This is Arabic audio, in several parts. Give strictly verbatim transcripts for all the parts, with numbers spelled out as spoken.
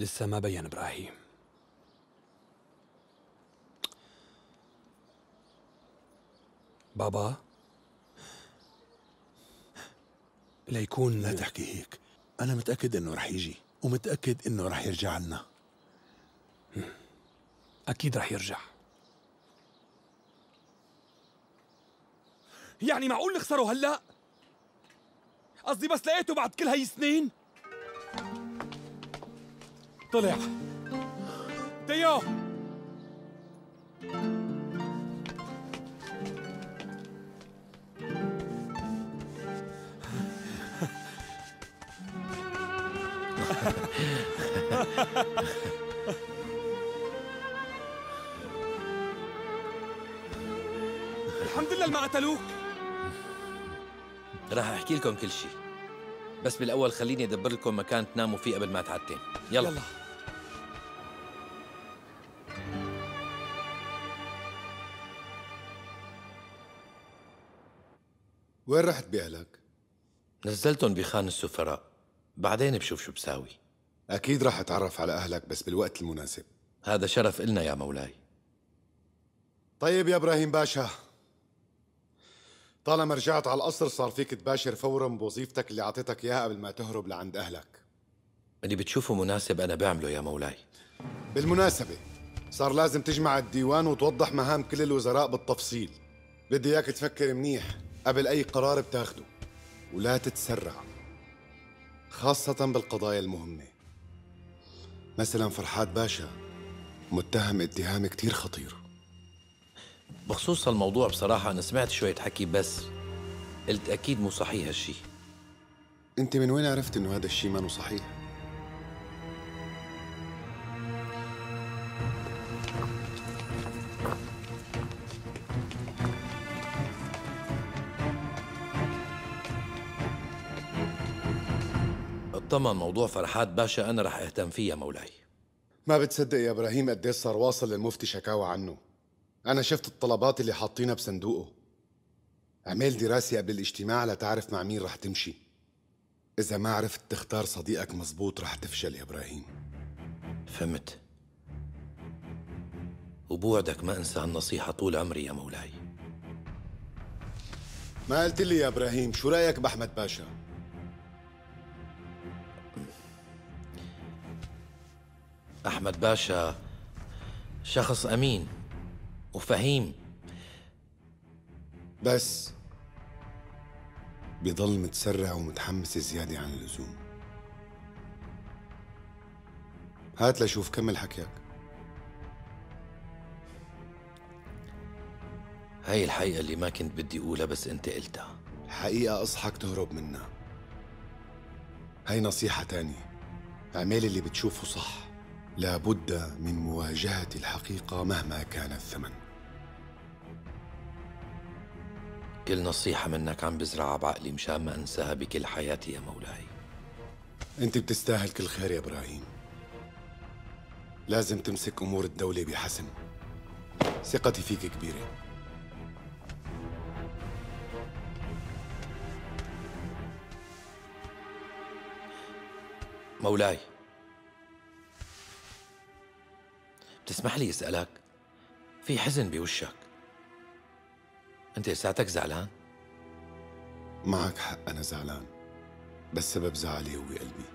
لسه ما بين إبراهيم. بابا ليكون لا تحكي هيك، أنا متأكد إنه رح يجي ومتأكد إنه رح يرجع لنا. أكيد رح يرجع. يعني معقول نخسره هلأ؟ قصدي بس لقيته بعد كل هاي السنين؟ طلع تيو. الحمد لله ما قتلوك. راح احكي لكم كل شيء، بس بالاول خليني ادبر لكم مكان تناموا فيه قبل ما تعتم. يلا, يلا. وين رحت بأهلك؟ نزلتهم بخان السفراء، بعدين بشوف شو بساوي. أكيد راح أتعرف على أهلك بس بالوقت المناسب. هذا شرف إلنا يا مولاي. طيب يا إبراهيم باشا، طالما رجعت على القصر صار فيك تباشر فورا بوظيفتك اللي أعطيتك إياها قبل ما تهرب لعند أهلك. اللي بتشوفه مناسب أنا بعمله يا مولاي. بالمناسبة صار لازم تجمع الديوان وتوضح مهام كل الوزراء بالتفصيل. بدي إياك تفكر منيح قبل أي قرار بتاخده، ولا تتسرع خاصة بالقضايا المهمة. مثلا فرحات باشا متهم اتهام كتير خطير. بخصوص الموضوع بصراحة أنا سمعت شوية حكي، بس قلت أكيد مو صحيح هالشي. أنت من وين عرفت إنه هذا الشيء ما صحيح؟ اطمن، موضوع فرحات باشا أنا رح أهتم فيه يا مولاي. ما بتصدق يا إبراهيم قديش صار واصل للمفتي شكاوى عنه. أنا شفت الطلبات اللي حاطينها بصندوقه. اعمل دراسة قبل الاجتماع لتعرف مع مين رح تمشي. إذا ما عرفت تختار صديقك مزبوط رح تفشل يا إبراهيم. فهمت، وبوعدك ما أنسى النصيحة طول عمري يا مولاي. ما قلت لي يا إبراهيم شو رأيك بأحمد باشا؟ أحمد باشا شخص أمين وفهيم، بس بيضل متسرع ومتحمس زيادة عن اللزوم. هات لشوف كمل حكيك. هاي الحقيقة اللي ما كنت بدي أقولها بس أنت قلتها. حقيقة أصحك تهرب منها. هاي نصيحة تانية، اعمل اللي بتشوفه صح. لابد من مواجهة الحقيقة مهما كان الثمن. كل نصيحة منك عم بزرعها بعقلي مشان ما أنساها بكل حياتي يا مولاي. أنت بتستاهل كل خير يا إبراهيم. لازم تمسك أمور الدولة بحسم. ثقتي فيك كبيرة. مولاي، بتسمح لي أسألك؟ في حزن بوشك، أنت لساتك زعلان؟ معك حق أنا زعلان، بس سبب زعلي هو قلبي.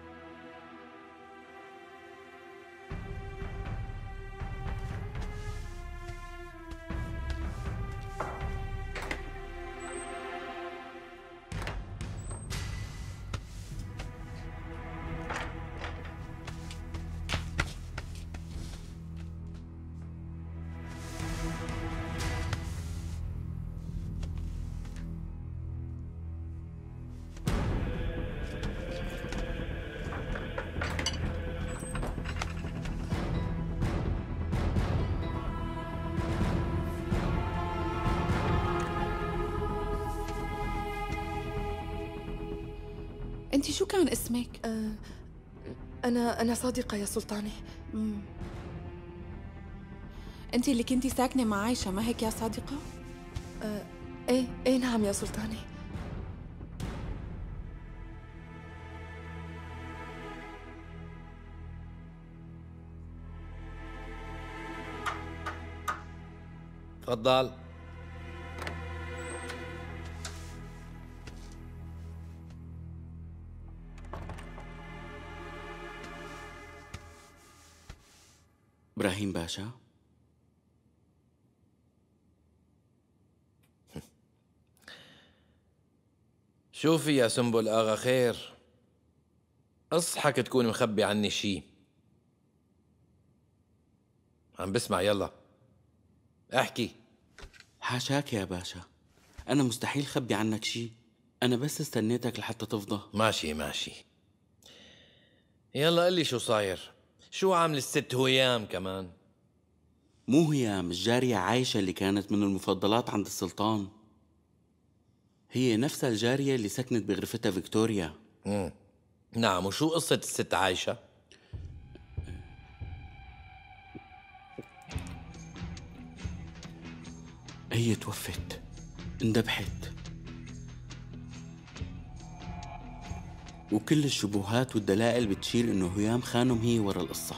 انتي شو كان اسمك؟ أه أنا أنا صادقة يا سلطانة. امم انتي اللي كنتي ساكنة مع عايشة ما هيك يا صادقة؟ أه ايه ايه نعم يا سلطانة. تفضل. إبراهيم باشا. شوفي يا سنبل آغا خير، اصحك تكون مخبي عني شي. عم بسمع، يلا احكي. حاشاك يا باشا، أنا مستحيل خبي عنك شي، أنا بس استنيتك لحتى تفضى. ماشي ماشي، يلا قلي شو صاير، شو عامل الست هيام كمان؟ مو هيام، الجارية عايشة اللي كانت من المفضلات عند السلطان، هي نفسها الجارية اللي سكنت بغرفتها فيكتوريا. مم. نعم، وشو قصة الست عايشة؟ هي توفت، اندبحت، وكل الشبهات والدلائل بتشير انه هيام خانم هي ورا القصة.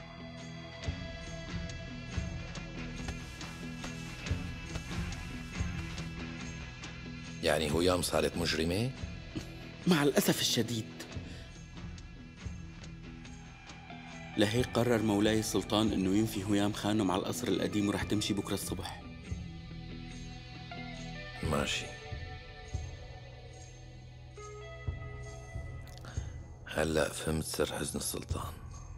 يعني هيام صارت مجرمة؟ مع الأسف الشديد، لهيك قرر مولاي السلطان انه ينفي هيام خانم على القصر القديم ورح تمشي بكرة الصبح. ماشي، هلأ فهمت سر حزن السلطان.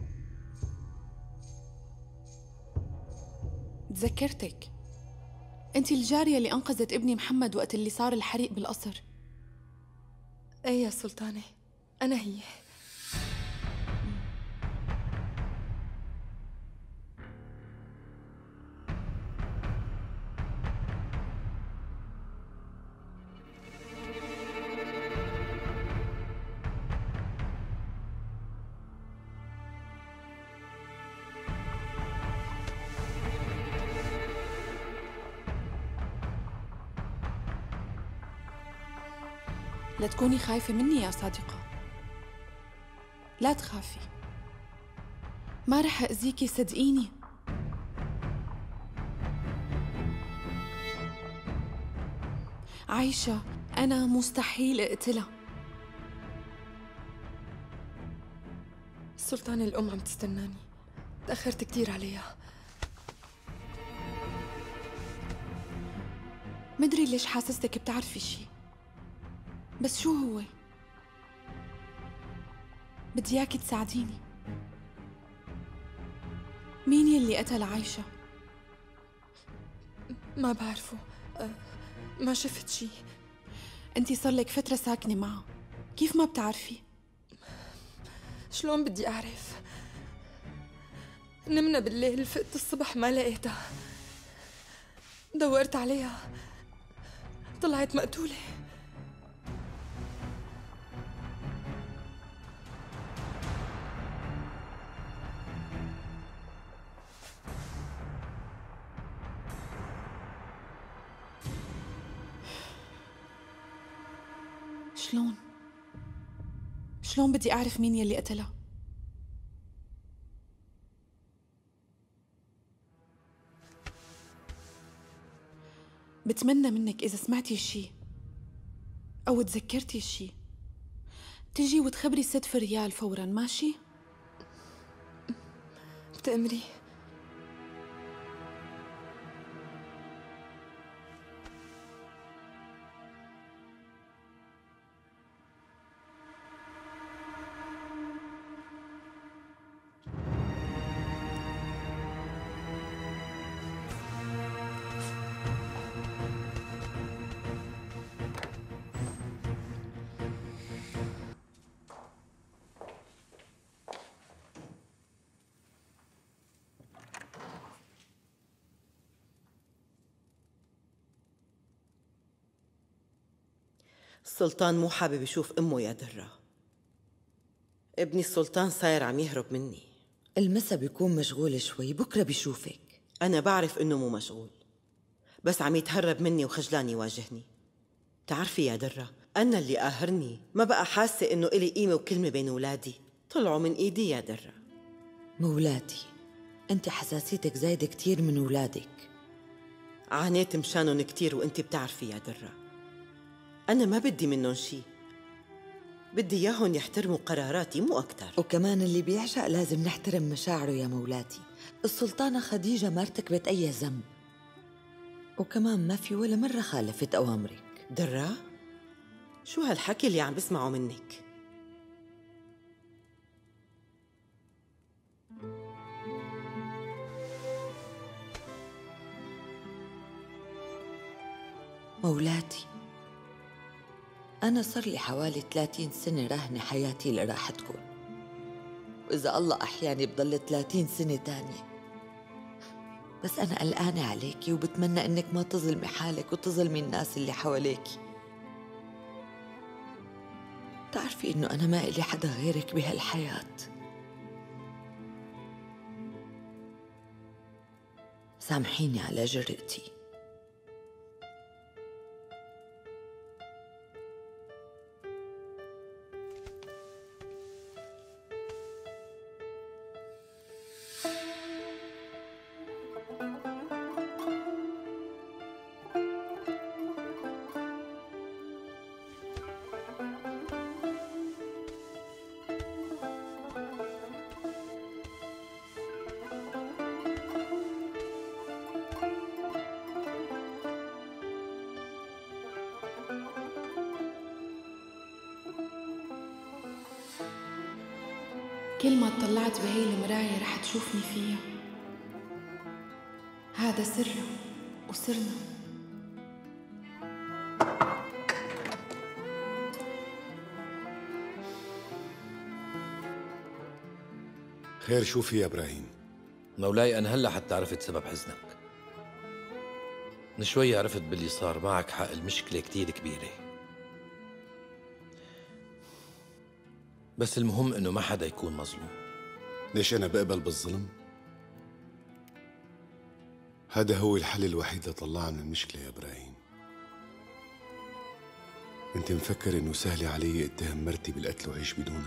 تذكرتك، انت الجارية اللي انقذت ابني محمد وقت اللي صار الحريق بالقصر. ايه يا سلطانة، أنا هي. لا تكوني خايفة مني يا صادقة، لا تخافي، ما رح أذيكي صدقيني. عايشة أنا مستحيل أقتلها. السلطانة الأم عم تستناني، تأخرت كتير عليها. مدري ليش حاسستك بتعرفي شي، بس شو هو؟ بدي اياكي تساعديني. مين يلي قتل عايشة؟ ما بعرفه، أه ما شفت شي. انتي صار لك فترة ساكنة معه، كيف ما بتعرفي؟ شلون بدي أعرف؟ نمنا بالليل، فقت الصبح ما لقيتها، دورت عليها طلعت مقتولة. شلون؟ شلون بدي أعرف مين يلي قتلها؟ بتمنى منك إذا سمعتي شي أو تذكرتي شي تجي وتخبري ست فريال فوراً، ماشي؟ بتأمري؟ السلطان مو حابب يشوف أمه يا درة. ابني السلطان صاير عم يهرب مني. المسا بيكون مشغول شوي، بكرة بيشوفك. أنا بعرف إنه مو مشغول، بس عم يتهرب مني وخجلان يواجهني. تعرفي يا درة، أنا اللي قاهرني ما بقى حاسة إنه إلي قيمة وكلمة بين أولادي، طلعوا من إيدي يا درة. مولاتي، أنت حساسيتك زايدة كتير من أولادك. عانيت مشانهم كتير وانت بتعرفي يا درة. أنا ما بدي منهم شي، بدي إياهم يحترموا قراراتي مو أكتر. وكمان اللي بيعشق لازم نحترم مشاعره يا مولاتي. السلطانة خديجة ما ارتكبت أي ذنب، وكمان ما في ولا مرة خالفت أوامرك. درة، شو هالحكي اللي عم بسمعه منك؟ مولاتي، أنا صار لي حوالي ثلاثين سنة راهنة حياتي لراحتكم، وإذا الله أحياني بضل ثلاثين سنة تانية. بس أنا قلقانة عليكي وبتمنى إنك ما تظلمي حالك وتظلمي الناس اللي حواليكي. تعرفي إنه أنا ما إلي حدا غيرك بهالحياة. سامحيني على جرأتي. كل ما اطلعت بهي المراية رح تشوفني فيها. هذا سرنا وسرنا. خير، شو في يا إبراهيم؟ مولاي، أنا هلأ حتى عرفت سبب حزنك. من شوي عرفت باللي صار معك حق المشكلة كتير كبيرة، بس المهم إنه ما حدا يكون مظلوم. ليش أنا بقبل بالظلم؟ هذا هو الحل الوحيد لطلعنا من المشكلة يا إبراهيم. أنت مفكر إنه سهل علي اتهم مرتي بالقتل وعيش بدونها؟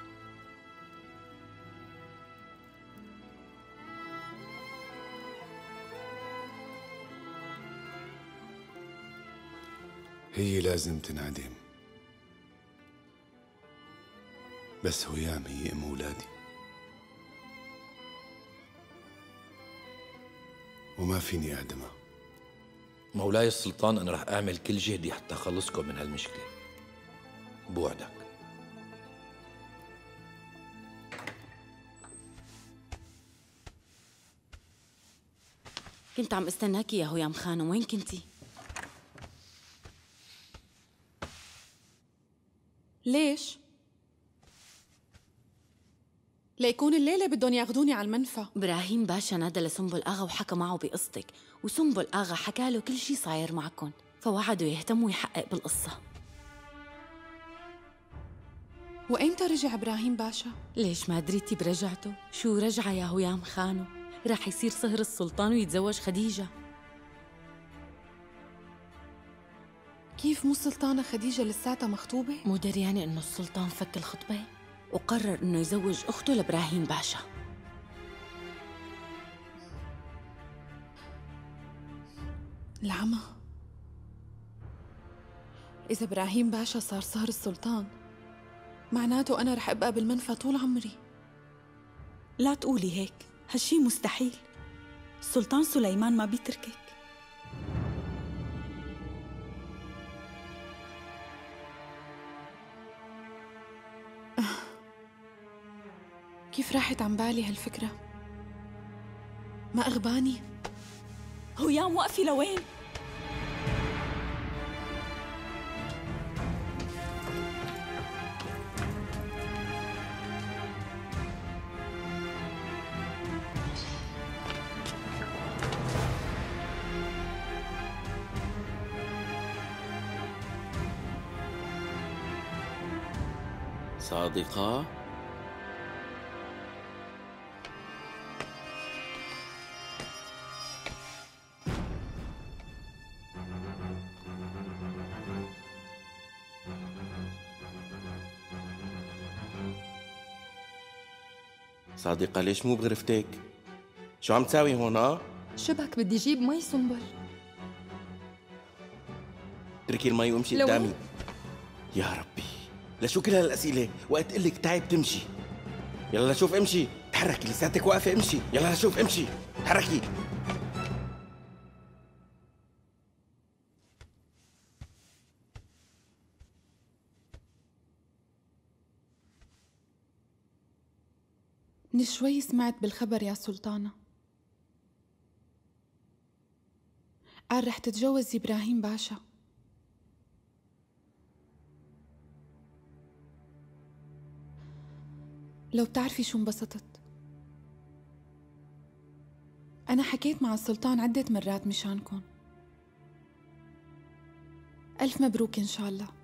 هي لازم تنعدم، بس هيام هي ام اولادي، وما فيني اعدمها. مولاي السلطان، أنا رح أعمل كل جهدي حتى أخلصكم من هالمشكلة، بوعدك. كنت عم استناكي يا هيام خانم، وين كنتي؟ ليش؟ ليكون الليلة بدهم ياخذوني على المنفى. إبراهيم باشا نادى لسنبل آغا وحكى معه بقصتك، وسنبل آغا حكى له كل شي صاير معكم، فوعده يهتم ويحقق بالقصة. وإمتى رجع إبراهيم باشا؟ ليش ما دريتي برجعته؟ شو رجعة يا هيام خانو؟ راح يصير صهر السلطان ويتزوج خديجة. كيف مو السلطانة خديجة لساتها مخطوبة؟ مو دريانة إنه السلطان فك الخطبة وقرر إنه يزوج أخته لإبراهيم باشا. العمى. إذا إبراهيم باشا صار صهر السلطان، معناته أنا رح أبقى بالمنفى طول عمري. لا تقولي هيك، هالشي مستحيل. السلطان سليمان ما بيتركك. كيف راحت عن بالي هالفكرة؟ ما أغباني؟ هيام وقفي، لوين؟ صادقة؟ صادقة، ليش مو بغرفتك؟ شو عم تساوي هون؟ اه شبك بدي جيب مي سنبل. اتركي المي وامشي لو- قدامي. يا ربي، لشو كل هالاسئله وقت قلك تعب تمشي؟ يلا لشوف امشي، تحركي لساتك واقفه امشي، يلا لشوف امشي، تحركي. من شوي سمعت بالخبر يا سلطانة، قال رح تتجوز إبراهيم باشا. لو بتعرفي شو انبسطت. أنا حكيت مع السلطان عدة مرات مشانكن. ألف مبروك إن شاء الله.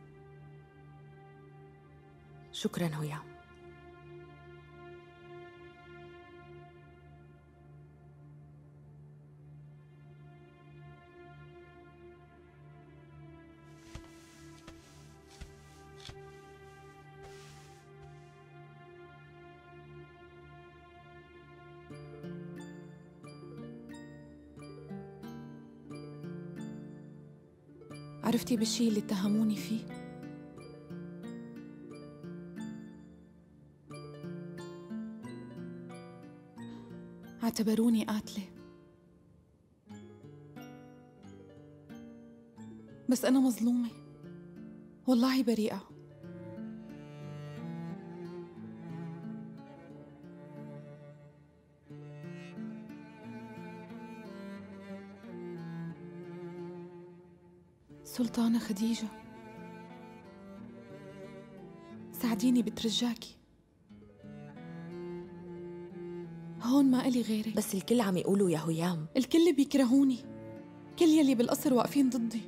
شكراً هيام. عرفتي بالشي اللي اتهموني فيه؟ اعتبروني قاتلة، بس أنا مظلومة، والله بريئة. سلطانة خديجة، ساعديني بترجاكي، هون ما إلي غيرك. بس الكل عم يقولوا يا هيام. الكل بيكرهوني، كل يلي بالقصر واقفين ضدي.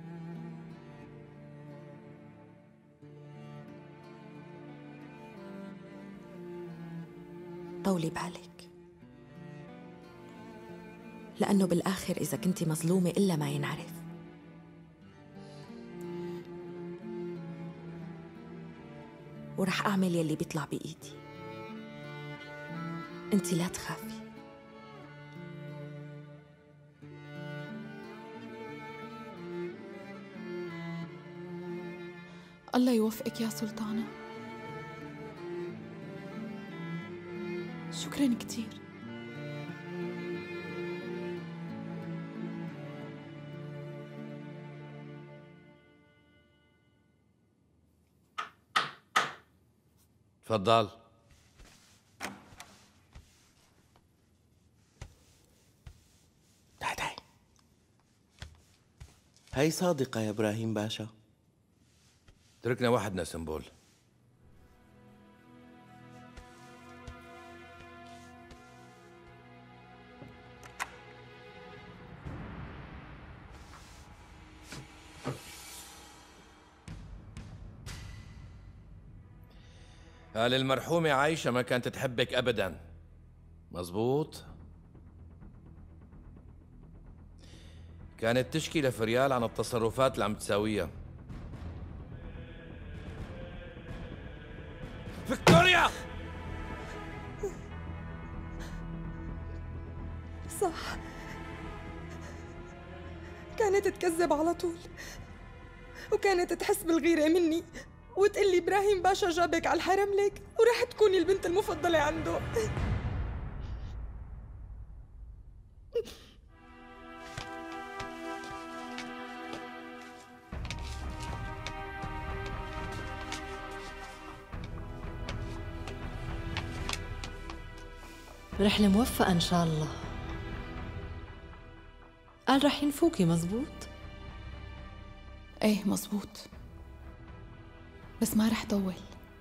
طولي بالك، لأنه بالآخر إذا كنتي مظلومة إلا ما ينعرف. ورح أعمل يلي بيطلع بإيدي. أنتِ لا تخافي. الله يوفقك يا سلطانة. شكراً كتير. تفضل. تعي تعي. هاي صادقة يا إبراهيم باشا. تركنا وحدنا سنبول. قال المرحومة عايشة ما كانت تحبك أبداً، مزبوط؟ كانت تشكي لفريال عن التصرفات اللي عم تساويها. فيكتوريا! صح، كانت تكذب على طول، وكانت تحس بالغيرة مني وتقلي إبراهيم باشا جابك على الحرم لك ورح تكوني البنت المفضلة عنده. رحلة موفقة إن شاء الله. قال رح ينفوكي مزبوط؟ ايه مزبوط، بس ما رح طول.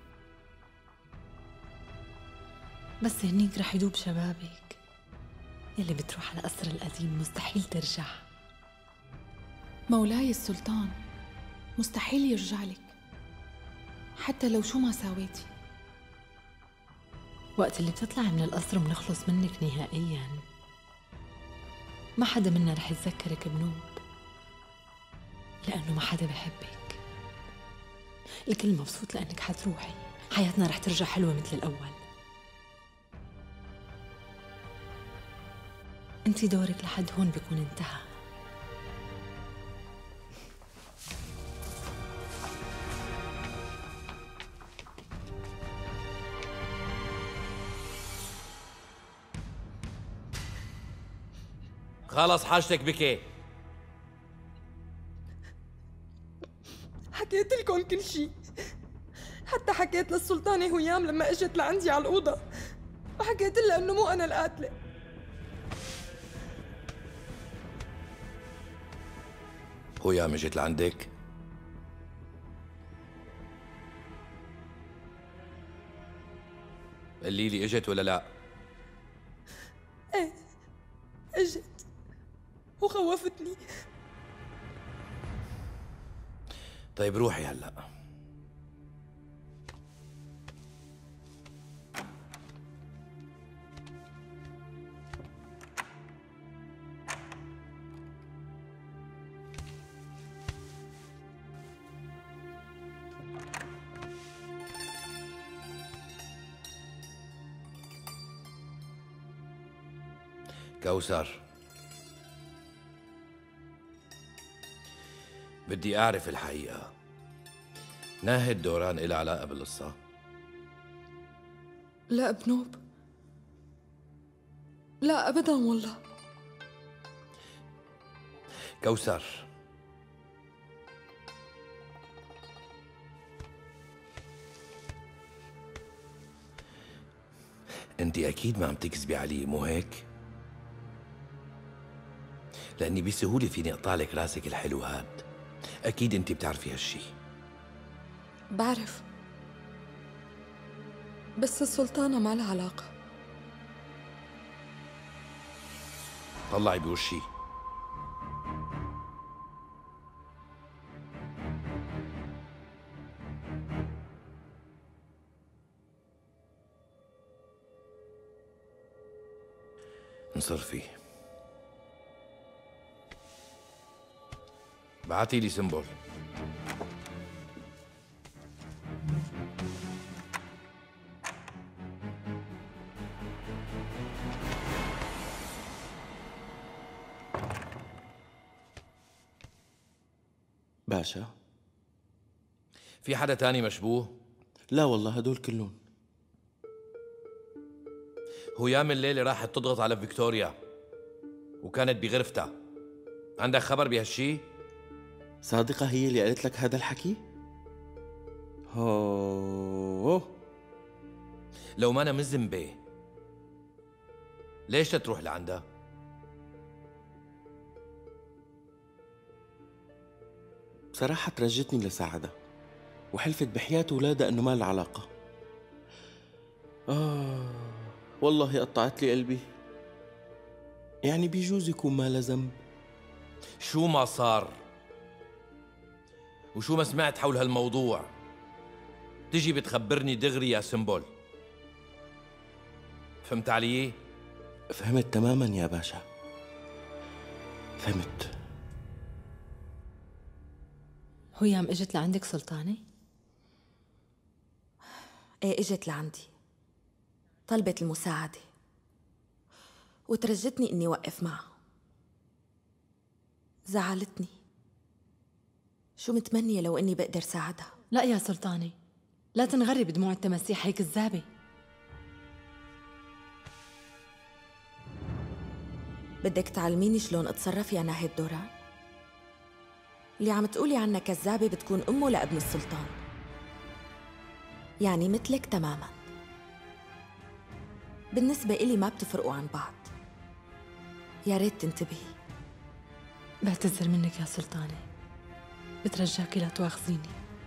بس هنيك رح يدوب شبابك. يلي بتروح على القصر القديم مستحيل ترجع. مولاي السلطان مستحيل يرجع لك حتى لو شو ما ساويتي. وقت اللي بتطلعي من القصر ومنخلص منك نهائياً ما حدا منا رح يتذكرك بنوب، لأنه ما حدا بحبك. الكل مبسوط لأنك حتروحي، حياتنا رح ترجع حلوة مثل الأول. انتي دورك لحد هون بيكون انتهى. خلص حاجتك بكي. حكيت لكم كل شيء، حتى حكيت للسلطانة هيام لما اجت لعندي على الأوضة، وحكيت لها إنه مو أنا القاتلة. هيام اجت لعندك؟ قولي لي اجت ولا لا؟ ايه اجت وخوفتني. طيب روحي هلا. كوثر، بدي أعرف الحقيقة، ناهد دوران إلها علاقة بالقصة؟ لا بنوب، لا أبداً والله. كوثر، أنت أكيد ما عم تكذبي علي، مو هيك؟ لأني بسهولة فيني أقطع لك راسك الحلو هاد. أكيد أنت بتعرفي هالشي. بعرف، بس السلطانة ما لها علاقة. طلعي بوشي. انصرفي. بعتي لي سمبل. باشا، في حدا تاني مشبوه؟ لا والله هدول كلهم. هيام الليلة راحت تضغط على فيكتوريا وكانت بغرفتها. عندك خبر بهالشي؟ صادقة هي اللي قالت لك هذا الحكي؟ هوه، لو ما أنا مزنبة ليش تروح لعندها؟ بصراحة ترجتني لساعدها وحلفت بحياة ولادها إنه ما لها علاقة. آه والله قطعت لي قلبي. يعني بيجوز يكون ما لها ذنب. شو ما صار وشو ما سمعت حول هالموضوع تجي بتخبرني دغري يا سمبل. فهمت علي؟ فهمت تماما يا باشا، فهمت. هيام اجت لعندك سلطانة؟ ايه اجت لعندي، طلبت المساعدة وترجتني اني وقف معها. زعلتني. شو متمنية لو اني بقدر ساعدها. لا يا سلطانة، لا تنغري بدموع التماسيح هيك كذابة. بدك تعلميني شلون اتصرف يا ناهد دوران؟ اللي عم تقولي عنها كذابة بتكون أمه لابن السلطان، يعني مثلك تماماً. بالنسبة إلي ما بتفرقوا عن بعض. يا ريت تنتبهي. بعتذر منك يا سلطانة، بترجاكي لا تواخذيني.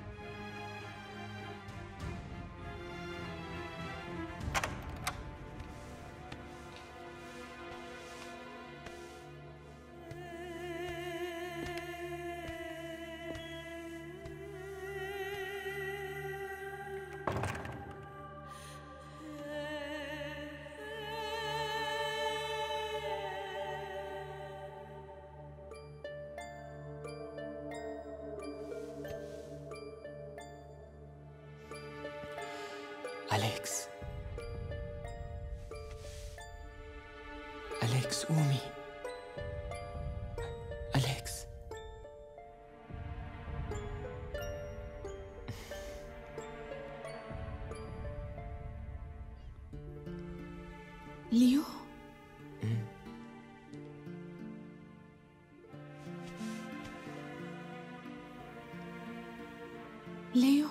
أليكس، أليكس قومي. أليكس، ليو، ليو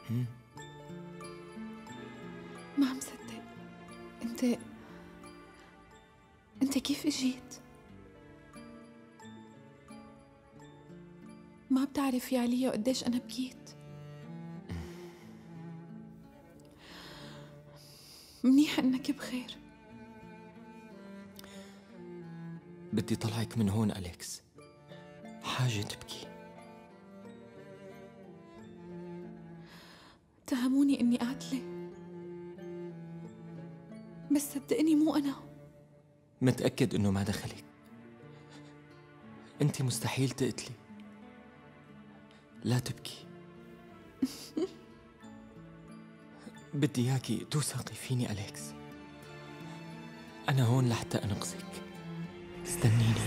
ما عم صدق. انت انت كيف اجيت؟ ما بتعرف يا ليو قديش انا بكيت. منيح انك بخير. بدي طلعك من هون أليكس، حاجة تبكي. اتهموني اني قاتلة، بس صدقني مو انا. متأكد انه ما دخلك. انت مستحيل تقتلي. لا تبكي. بدي اياكي توثقي فيني أليكس. انا هون لحتى انقذك. استنيني.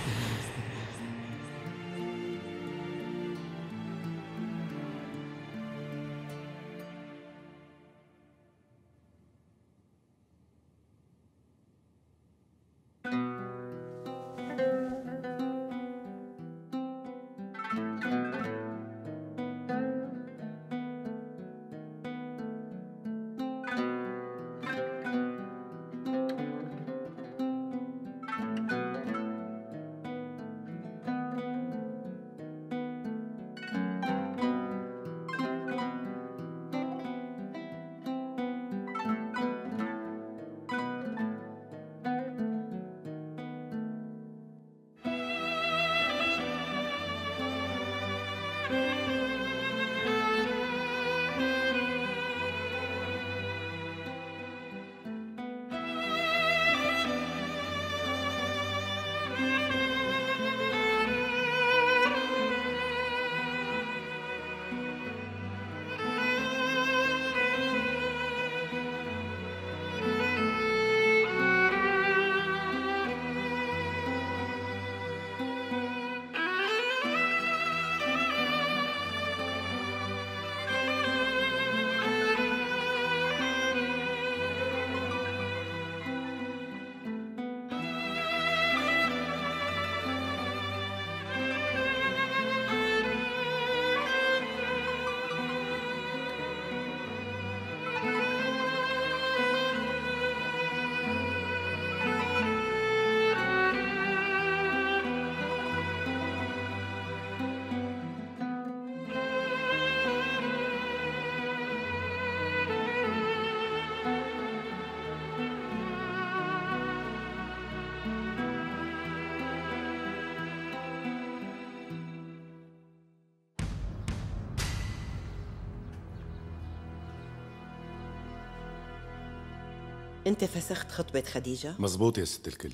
انت فسخت خطبة خديجة؟ مزبوط يا ست الكل.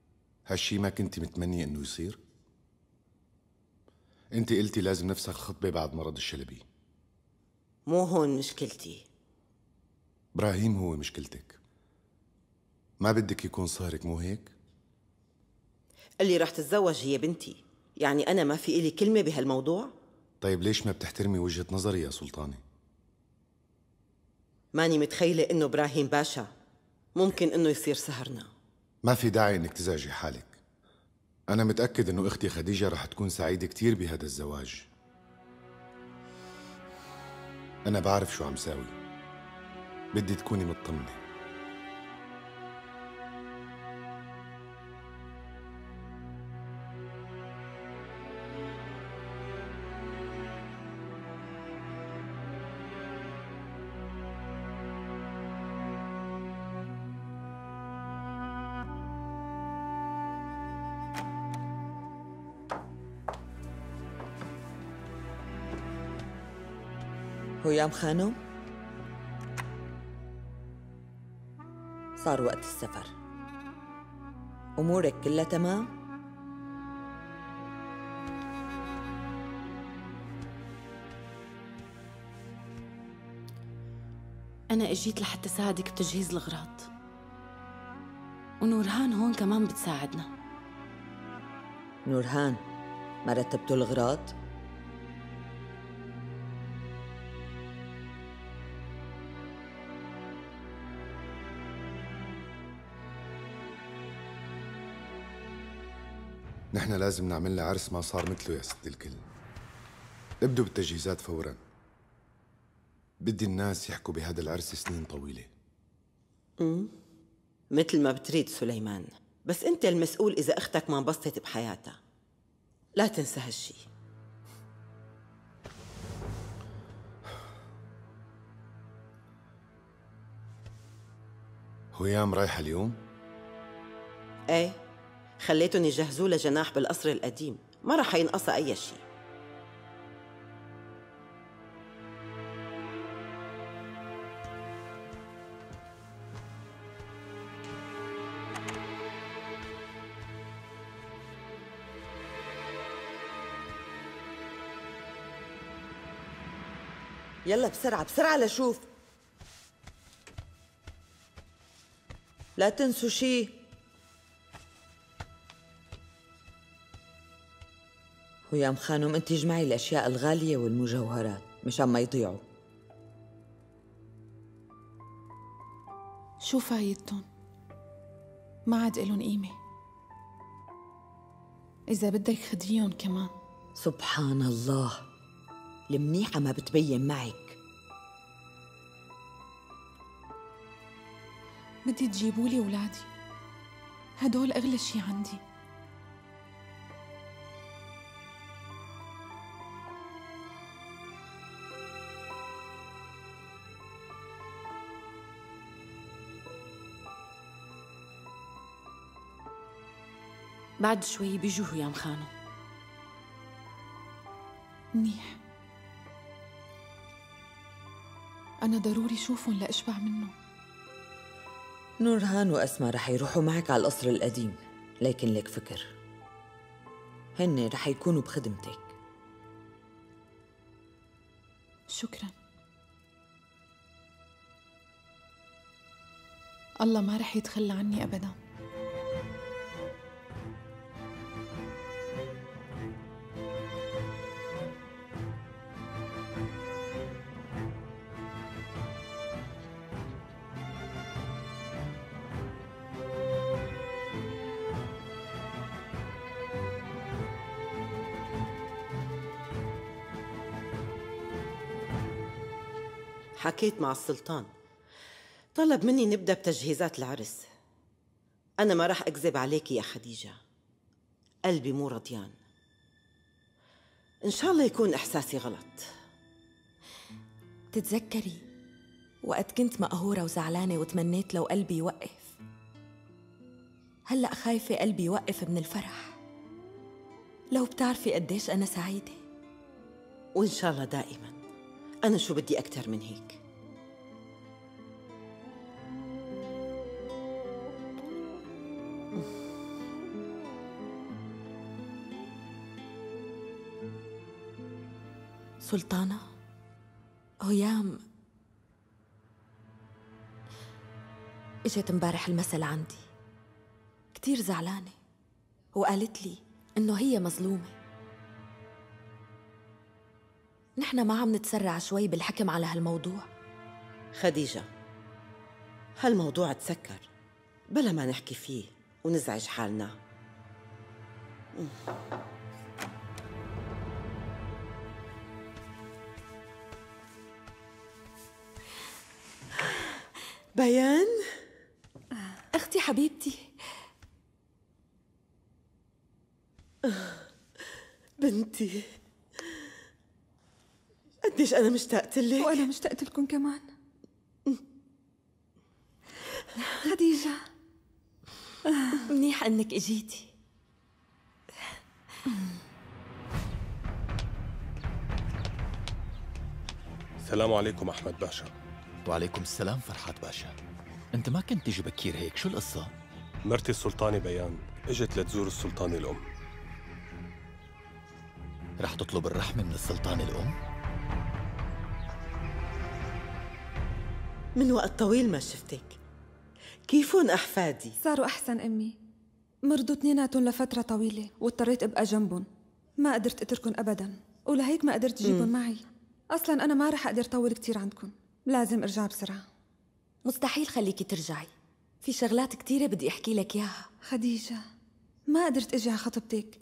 هالشي ما كنتي متمنية انه يصير؟ انت قلتي لازم نفسخ الخطبة بعد مرض الشلبي. مو هون مشكلتي. ابراهيم هو مشكلتك. ما بدك يكون صهرك، مو هيك؟ اللي رح تتزوج هي بنتي، يعني أنا ما في إلي كلمة بهالموضوع؟ طيب ليش ما بتحترمي وجهة نظري يا سلطانة؟ ماني متخيلة إنه إبراهيم باشا ممكن إنه يصير سهرنا. ما في داعي إنك تزعجي حالك. أنا متأكد إنه أختي خديجة رح تكون سعيدة كتير بهذا الزواج. أنا بعرف شو عم ساوي. بدي تكوني مطمنة. هيام خانم، صار وقت السفر. أمورك كلها تمام؟ أنا إجيت لحتى ساعدك بتجهيز الأغراض، ونورهان هون كمان بتساعدنا. نورهان، ما رتبتوا الأغراض؟ نحن لازم نعمل لها عرس ما صار مثله يا ست الكل. ابدوا بالتجهيزات فوراً. بدي الناس يحكوا بهذا العرس سنين طويلة. امم مثل ما بتريد سليمان، بس انت المسؤول اذا اختك ما انبسطت بحياتها. لا تنسى هالشي. هيام رايحة اليوم؟ ايه، خليتهم يجهزوا لها جناح بالقصر القديم، ما رح ينقصها اي شيء. يلا بسرعة بسرعة لشوف. لا تنسوا شي. ويا خانم انت اجمعي الاشياء الغالية والمجوهرات مشان ما يضيعوا. شو فايدتن؟ ما عاد إلن قيمة. إذا بدك خديهم كمان. سبحان الله، المنيحة ما بتبين معك. بدي تجيبولي ولادي، هدول أغلى شي عندي. بعد شوي بيجوا هيام خانم. منيح، أنا ضروري شوفهم لأشبع منه. نورهان وأسماء رح يروحوا معك على القصر القديم، لكن لك فكر، هن رح يكونوا بخدمتك. شكراً. الله ما رح يتخلى عني أبداً. حكيت مع السلطان، طلب مني نبدأ بتجهيزات العرس. أنا ما رح أكذب عليك يا خديجة، قلبي مو رضيان. إن شاء الله يكون إحساسي غلط. تتذكري وقت كنت مقهورة وزعلانة وتمنيت لو قلبي يوقف؟ هلأ خايفة قلبي يوقف من الفرح. لو بتعرفي قديش أنا سعيدة. وإن شاء الله دائماً. أنا شو بدي أكتر من هيك؟ سلطانة، هيام اجت امبارح المسا لعندي كتير زعلانة، وقالت لي إنه هي مظلومة. نحن ما عم نتسرع شوي بالحكم على هالموضوع؟ خديجة، هالموضوع تسكر، بلا ما نحكي فيه ونزعج حالنا. بيان، أختي حبيبتي. بنتي، قديش أنا مشتقت لك. وأنا مشتقت لكم كمان. خديجة، منيح إنك إجيتي. السلام عليكم أحمد باشا. وعليكم السلام فرحات باشا. أنت ما كنت تيجي بكير هيك، شو القصة؟ مرتي السلطانة بيان اجت لتزور السلطانة الأم. رح تطلب الرحمة من السلطانة الأم؟ من وقت طويل ما شفتك، كيفون أحفادي؟ صاروا أحسن أمي، مرضوا اثنيناتهم لفترة طويلة واضطريت أبقى جنبهم، ما قدرت أتركهم أبداً، ولهيك ما قدرت أجيبهم معي. أصلاً أنا ما رح أقدر طول كتير عندكم، لازم أرجع بسرعة. مستحيل خليكي ترجعي، في شغلات كتيرة بدي أحكي لك إياها. خديجة، ما قدرت أجي على خطبتك.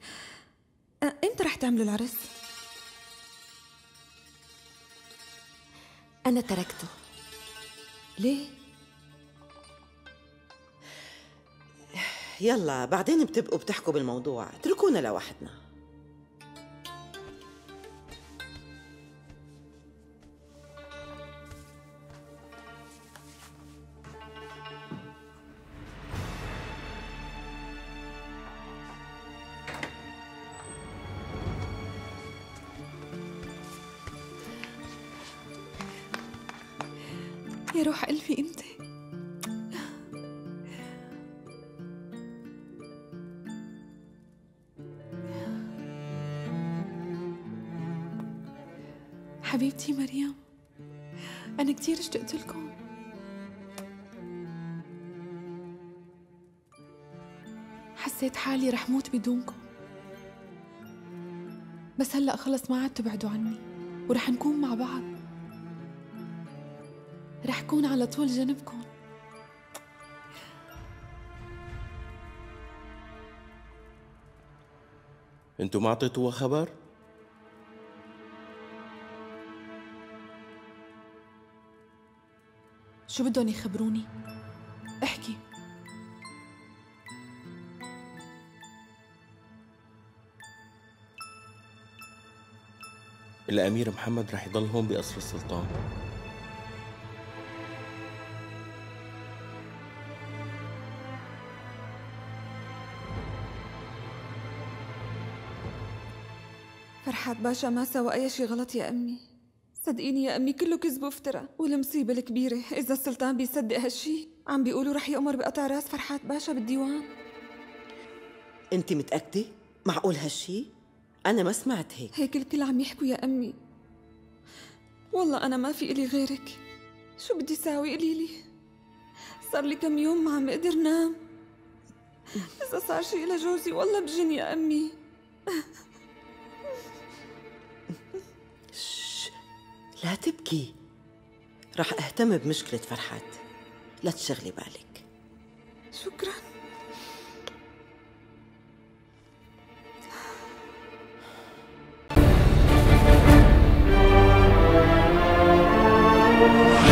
إمتى رح تعملوا العرس؟ أنا أنا تركته. ليه؟ يلا بعدين بتبقوا بتحكوا بالموضوع، اتركونا لوحدنا. يا روح قلبي انت. حبيبتي مريم، أنا كتير اشتقت لكم. حسيت حالي رح موت بدونكم، بس هلأ خلص ما عاد تبعدوا عني ورح نكون مع بعض. رح كون على طول جنبكم. انتوا ما اعطيتوها خبر؟ شو بدهم يخبروني؟ احكي. الأمير محمد رح يضل هون بقصر السلطان. فرحات باشا ما سوى أي شي غلط يا أمي. صدقيني يا أمي كله كذب وافتراء، والمصيبة الكبيرة إذا السلطان بيصدق هالشي عم بيقولوا رح يأمر بقطع راس فرحات باشا بالديوان. انت متأكدة؟ معقول هالشي؟ أنا ما سمعت هيك. هيك الكل عم يحكوا يا أمي. والله أنا ما في إلي غيرك، شو بدي ساوي قولي لي؟ صار لي كم يوم ما عم أقدر نام. إذا صار شي لجوزي والله بجن يا أمي. لا تبكي، رح أهتم بمشكلة فرحات، لا تشغلي بالك. شكراً. Yeah.